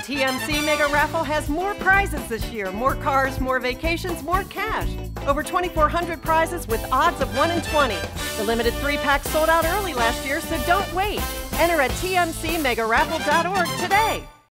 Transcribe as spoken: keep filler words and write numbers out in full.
T M C Mega Raffle has more prizes this year. More cars, more vacations, more cash. Over twenty-four hundred prizes with odds of one in twenty. The limited three-pack sold out early last year, so don't wait. Enter at T M C mega raffle dot org today.